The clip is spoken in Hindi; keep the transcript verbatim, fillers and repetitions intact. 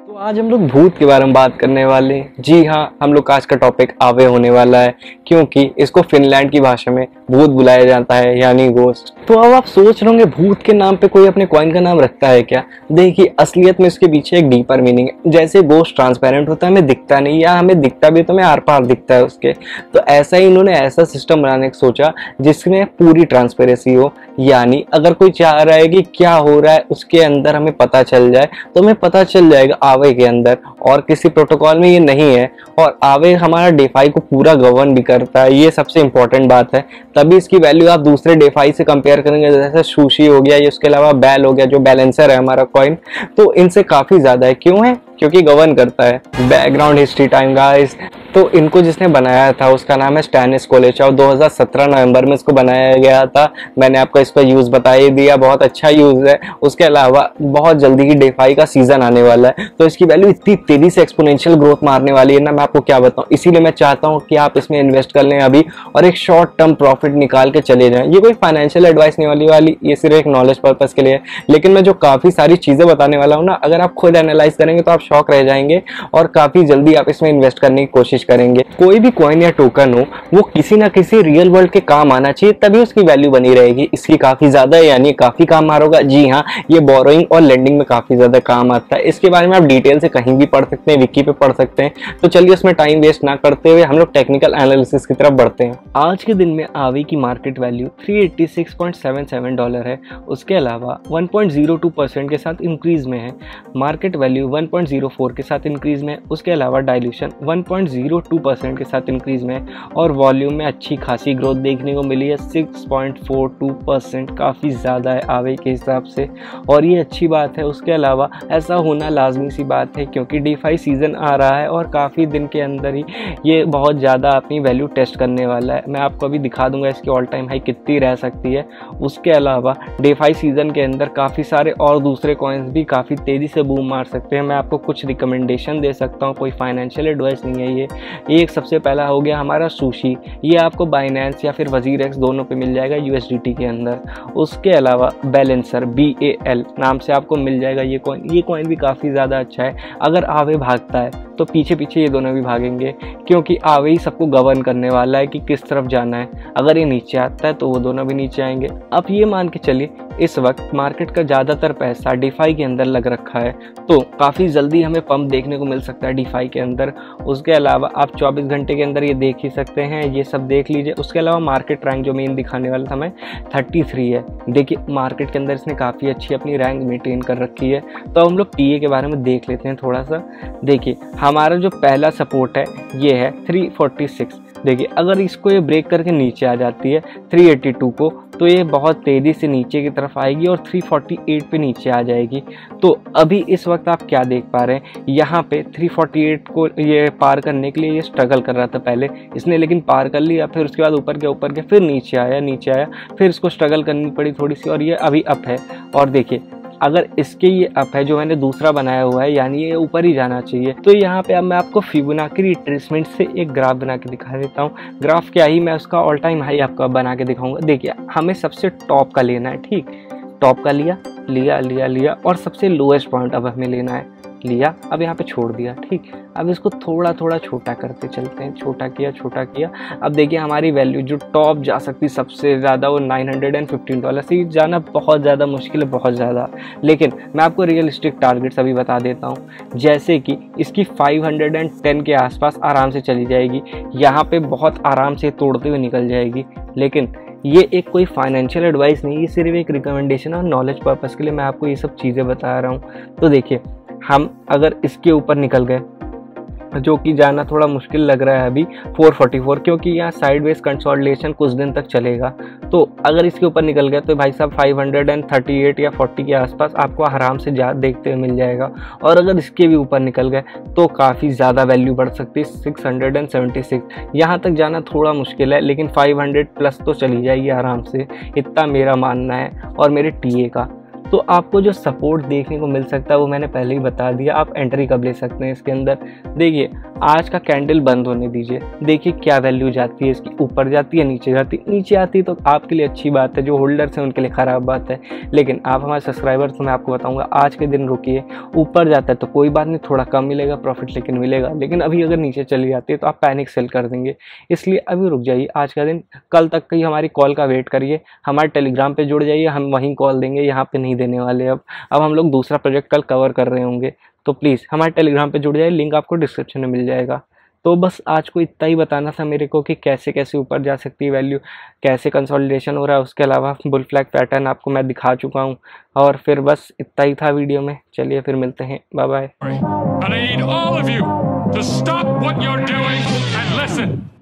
तो आज हम लोग भूत के बारे में बात करने वाले हैं। जी हाँ, हम लोग का आज का टॉपिक आवे होने वाला है, क्योंकि इसको फिनलैंड की भाषा में भूत बुलाया जाता है, यानी गोस्ट। तो अब आप सोच रहे होंगे भूत के नाम पे कोई अपने कॉइन का नाम रखता है क्या? देखिए, असलियत में इसके पीछे एक डीपर मीनिंग है। जैसे गोस्ट ट्रांसपेरेंट होता है, हमें दिखता नहीं, या हमें दिखता भी तो हमें आर पार दिखता है उसके। तो ऐसा ही इन्होंने ऐसा सिस्टम बनाने का सोचा जिसमें पूरी ट्रांसपेरेंसी हो, यानी अगर कोई चाह रहा है कि क्या हो रहा है उसके अंदर हमें पता चल जाए, तो हमें पता चल जाएगा आवे के अंदर। और किसी प्रोटोकॉल में ये नहीं है। और आवे हमारा डेफाई को पूरा गवर्न भी करता है, ये सबसे इंपॉर्टेंट बात है। तभी इसकी वैल्यू आप दूसरे डेफाई से कंपेयर करेंगे, जैसे सुशी हो गया, ये उसके अलावा बैल हो गया जो बैलेंसर है हमारा कॉइन, तो इनसे काफी ज्यादा है। क्यों है? क्योंकि गवर्न करता है। Background history time guys. तो इनको जिसने बनाया था उसका नाम है स्टैनिस कोलेचाव। दो हज़ार सत्रह नवंबर में इसको बनाया गया था। मैंने आपको इसका यूज बता ही दिया, बहुत अच्छा यूज है। उसके अलावा बहुत जल्दी ही डेफाई का सीजन आने वाला है, तो इसकी वैल्यू इतनी तेजी से एक्सपोनेंशियल ग्रोथ मारने वाली है ना, मैं आपको क्या बताऊं। इसीलिए मैं चाहता हूं कि आप इसमें इन्वेस्ट कर लें अभी और एक शॉर्ट टर्म प्रॉफिट निकाल के चले जाएं। ये कोई फाइनेंशियल एडवाइस नहीं वाली वाली ये सिर्फ एक नॉलेज पर्पज के लिए है। लेकिन मैं जो काफी सारी चीजें बताने वाला हूँ ना, अगर आप खुद एनालाइज करेंगे तो आप शॉक रह जाएंगे और काफी जल्दी आप इसमें इन्वेस्ट करने की कोशिश करेंगे। कोई भी कॉइन या टोकन हो, वो किसी ना किसी रियल वर्ल्ड के काम आना चाहिए, तभी उसकी वैल्यू बनी रहेगी। इसकी काफी ज्यादा यानी काफी काम मारोगा। जी हाँ, ये बोरोइंग और लेंडिंग में काफी ज्यादा काम आता है। इसके बारे में आप डिटेल से कहीं भी पढ़ सकते हैं, विकी पे पढ़ सकते हैं। तो चलिए उसमें टाइम वेस्ट ना करते हुए हम लोग टेक्निकल एनालिसिस की तरफ बढ़ते हैं। आज के दिन में आवे की मार्केट वैल्यू तीन सौ छियासी पॉइंट सात सात डॉलर है। उसके अलावा एक पॉइंट ज़ीरो टू परसेंट के साथ इंक्रीज में है। मार्केट वैल्यू एक पॉइंट ज़ीरो फोर के साथ इंक्रीज में है। उसके अलावा डाइल्यूशन एक पॉइंट ज़ीरो टू परसेंट के साथ इंक्रीज में है और वॉल्यूम में अच्छी खासी ग्रोथ देखने को मिली है, छह पॉइंट फोर टू परसेंट, काफ़ी ज़्यादा है आवे के हिसाब से, और ये अच्छी बात है। उसके अलावा ऐसा होना लाजमी सी बात है, क्योंकि डीफाई सीजन आ रहा है और काफ़ी दिन के अंदर ही ये बहुत ज़्यादा अपनी वैल्यू टेस्ट करने वाला है। मैं आपको अभी दिखा दूंगा इसकी ऑल टाइम हाई कितनी रह सकती है। उसके अलावा डीफाई सीजन के अंदर काफ़ी सारे और दूसरे कॉइन्स भी काफ़ी तेज़ी से बूम मार सकते हैं। मैं आपको कुछ रिकमेंडेशन दे सकता हूँ, कोई फाइनेंशियल एडवाइस नहीं है ये। एक सबसे पहला हो गया हमारा सुशी, ये आपको बाइनेंस या फिर वजीर एक्स दोनों पे मिल जाएगा यूएसडीटी के अंदर। उसके अलावा बैलेंसर बी ए एल नाम से आपको मिल जाएगा ये कॉइन। ये कॉइन भी काफ़ी ज़्यादा अच्छा है। अगर आवे भागता है तो पीछे पीछे ये दोनों भी भागेंगे, क्योंकि आवे ही सबको गवर्न करने वाला है कि किस तरफ जाना है। अगर ये नीचे आता है तो वो दोनों भी नीचे आएंगे। अब ये मान के चलिए इस वक्त मार्केट का ज़्यादातर पैसा डीफाई के अंदर लग रखा है, तो काफ़ी जल्दी हमें पंप देखने को मिल सकता है डीफाई के अंदर। उसके अलावा आप चौबीस घंटे के अंदर ये देख ही सकते हैं, ये सब देख लीजिए। उसके अलावा मार्केट रैंक जो मेन दिखाने वाला था मैं तैंतीस है। देखिए मार्केट के अंदर इसने काफ़ी अच्छी अपनी रैंक मेंटेन कर रखी है। तो हम लोग टीए के बारे में देख लेते हैं थोड़ा सा। देखिए हमारा जो पहला सपोर्ट है ये है तीन सौ छियालीस। देखिए अगर इसको ये ब्रेक करके नीचे आ जाती है तीन सौ बयासी को, तो ये बहुत तेज़ी से नीचे की तरफ आएगी और तीन सौ अड़तालीस पे नीचे आ जाएगी। तो अभी इस वक्त आप क्या देख पा रहे हैं, यहाँ पे तीन सौ अड़तालीस को ये पार करने के लिए ये स्ट्रगल कर रहा था पहले इसने, लेकिन पार कर लिया। फिर उसके बाद ऊपर गया ऊपर गया फिर नीचे आया नीचे आया फिर इसको स्ट्रगल करनी पड़ी थोड़ी सी, और ये अभी अप है। और देखिए अगर इसके ये अप है जो मैंने दूसरा बनाया हुआ है, यानी ये ऊपर ही जाना चाहिए। तो यहाँ पे अब मैं आपको फिबोनाची रिट्रेसमेंट से एक ग्राफ बना के दिखा देता हूँ। ग्राफ क्या ही, मैं उसका ऑल टाइम हाई आपको बना के दिखाऊंगा। देखिए हमें सबसे टॉप का लेना है, ठीक, टॉप का लिया लिया लिया लिया और सबसे लोएस्ट पॉइंट अब हमें लेना है, लिया, अब यहाँ पे छोड़ दिया, ठीक। अब इसको थोड़ा थोड़ा छोटा करते चलते हैं, छोटा किया छोटा किया। अब देखिए हमारी वैल्यू जो टॉप जा सकती सबसे ज़्यादा वो नौ सौ पंद्रह डॉलर से जाना बहुत ज़्यादा मुश्किल है, बहुत ज़्यादा। लेकिन मैं आपको रियलिस्टिक टारगेट्स अभी बता देता हूँ, जैसे कि इसकी पाँच सौ दस के आसपास आराम से चली जाएगी, यहाँ पे बहुत आराम से तोड़ते हुए निकल जाएगी। लेकिन ये एक कोई फाइनेंशियल एडवाइस नहीं, ये सिर्फ एक रिकमेंडेशन और नॉलेज पर्पज़ के लिए मैं आपको ये सब चीज़ें बता रहा हूँ। तो देखिए हम अगर इसके ऊपर निकल गए, जो कि जाना थोड़ा मुश्किल लग रहा है अभी चार सौ चौवालीस, क्योंकि यहाँ साइडवेज कंसोलिडेशन कुछ दिन तक चलेगा। तो अगर इसके ऊपर निकल गया तो भाई साहब पाँच सौ अड़तीस या चालीस के आसपास आपको आराम से जा देखते हुए मिल जाएगा। और अगर इसके भी ऊपर निकल गए तो काफ़ी ज़्यादा वैल्यू बढ़ सकती है, छह सौ छिहत्तर। यहाँ तक जाना थोड़ा मुश्किल है, लेकिन पाँच सौ प्लस तो चली जाएगी आराम से, इतना मेरा मानना है और मेरे टीए का। तो आपको जो सपोर्ट देखने को मिल सकता है वो मैंने पहले ही बता दिया। आप एंट्री कब ले सकते हैं इसके अंदर, देखिए आज का कैंडल बंद होने दीजिए, देखिए क्या वैल्यू जाती है इसकी, ऊपर जाती है नीचे जाती है, नीचे आती है तो आपके लिए अच्छी बात है, जो होल्डर्स हैं उनके लिए ख़राब बात है। लेकिन आप हमारे सब्सक्राइबर्स तो मैं आपको बताऊंगा आज के दिन रुकिए, ऊपर जाता है तो कोई बात नहीं, थोड़ा कम मिलेगा प्रॉफिट लेकिन मिलेगा। लेकिन अभी अगर नीचे चली जाती है तो आप पैनिक सेल कर देंगे, इसलिए अभी रुक जाइए आज का दिन, कल तक की हमारी कॉल का वेट करिए, हमारे टेलीग्राम पे जुड़ जाइए, हम वहीं कॉल देंगे, यहाँ पे नहीं देने वाले। अब अब हम लोग दूसरा प्रोजेक्ट कल कवर कर रहे होंगे, तो प्लीज़ हमारे टेलीग्राम पे जुड़ जाइए, लिंक आपको डिस्क्रिप्शन में मिल जाएगा। तो बस आज को इतना ही बताना था मेरे को कि कैसे कैसे ऊपर जा सकती है वैल्यू, कैसे कंसोलिडेशन हो रहा है, उसके अलावा बुल फ्लैग पैटर्न आपको मैं दिखा चुका हूँ। और फिर बस इतना ही था वीडियो में, चलिए फिर मिलते हैं, बाय बाय।